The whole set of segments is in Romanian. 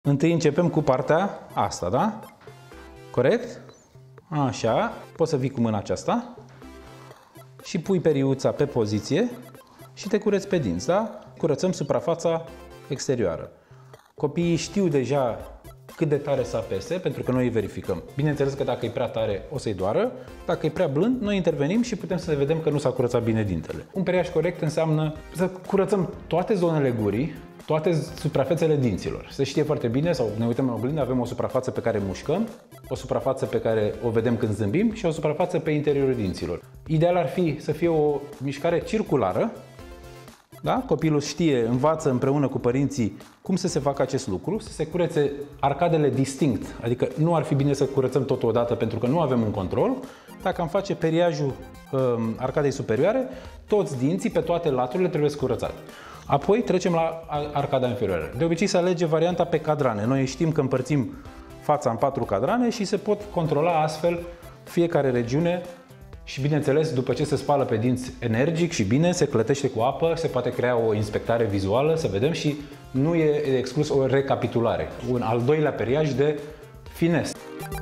Întâi începem cu partea asta, da? Corect? Așa. Poți să vii cu mâna aceasta și pui periuța pe poziție și te cureți pe dinți, da? Curățăm suprafața exterioară. Copiii știu deja cât de tare să apese, pentru că noi îi verificăm. Bineînțeles că dacă e prea tare, o să-i doară. Dacă e prea blând, noi intervenim și putem să vedem că nu s-a curățat bine dintele. Un periaj corect înseamnă să curățăm toate zonele gurii, toate suprafețele dinților. Se știe foarte bine, sau ne uităm în oglindă, avem o suprafață pe care mușcăm, o suprafață pe care o vedem când zâmbim și o suprafață pe interiorul dinților. Ideal ar fi să fie o mișcare circulară. Da? Copilul știe, învață împreună cu părinții cum să se facă acest lucru, să se curețe arcadele distinct, adică nu ar fi bine să curățăm totul odată pentru că nu avem un control. Dacă am face periajul arcadei superioare, toți dinții pe toate laturile trebuie curățați. Apoi trecem la arcada inferioară. De obicei se alege varianta pe cadrane. Noi știm că împărțim fața în 4 cadrane și se pot controla astfel fiecare regiune. Și bineînțeles, după ce se spală pe dinți energic și bine, se clătește cu apă, se poate crea o inspectare vizuală, să vedem, și nu e exclus o recapitulare. Un al doilea periaj de finesse.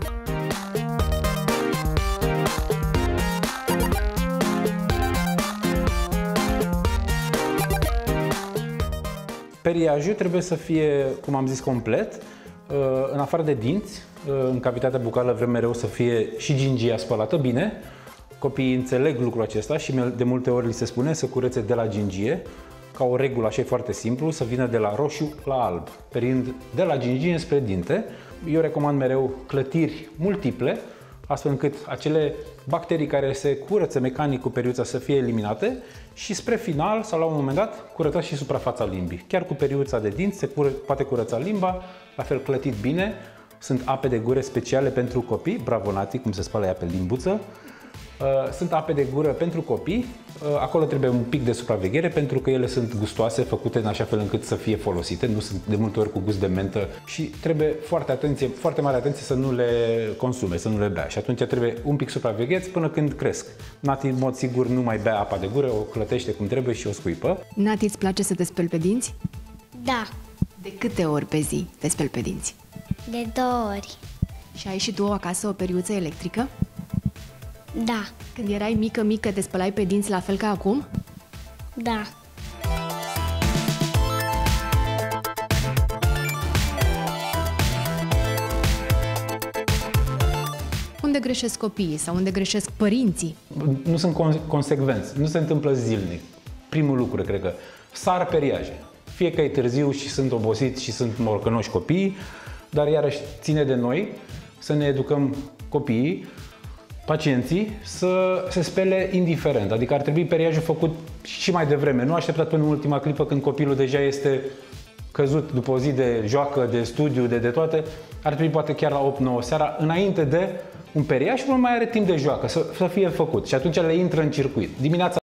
Periajul trebuie să fie, cum am zis, complet. În afară de dinți, în cavitatea bucală vrem mereu să fie și gingia spălată bine. Copiii înțeleg lucrul acesta și de multe ori li se spune să curețe de la gingie, ca o regulă, așa e foarte simplu, să vină de la roșu la alb, perind de la gingie spre dinte. Eu recomand mereu clătiri multiple, astfel încât acele bacterii care se curăță mecanic cu periuța să fie eliminate și spre final sau la un moment dat curățați și suprafața limbii. Chiar cu periuța de dinți se poate curăța limba, la fel clătit bine. Sunt ape de gură speciale pentru copii, bravo Nati, cum se spală ea pe limbuță. Sunt ape de gură pentru copii, acolo trebuie un pic de supraveghere pentru că ele sunt gustoase, făcute în așa fel încât să fie folosite, nu sunt de multe ori cu gust de mentă și trebuie foarte mare atenție să nu le consume, să nu le bea, și atunci trebuie un pic supravegheți până când cresc. Nati în mod sigur nu mai bea apa de gură, o clătește cum trebuie și o scuipă. Nati, îți place să te speli pe dinți? Da. De câte ori pe zi te speli pe dinți? De 2 ori. Și ai și tu acasă o periuță electrică? Da. Când erai mică, te spălai pe dinți la fel ca acum? Da. Unde greșesc copiii sau unde greșesc părinții? Nu sunt consecvenți, nu se întâmplă zilnic. Primul lucru, cred că, sar periaje. Fie că e târziu și sunt obosiți și sunt morcănoși copiii, dar iarăși ține de noi să ne educăm copiii, pacienții, să se spele indiferent. Adică ar trebui periajul făcut și mai devreme, nu așteptat până în ultima clipă când copilul deja este căzut după o zi de joacă, de studiu, de toate. Ar trebui poate chiar la 8-9 seara, înainte de un periaj, și nu mai are timp de joacă, să fie făcut. Și atunci le intră în circuit. Dimineața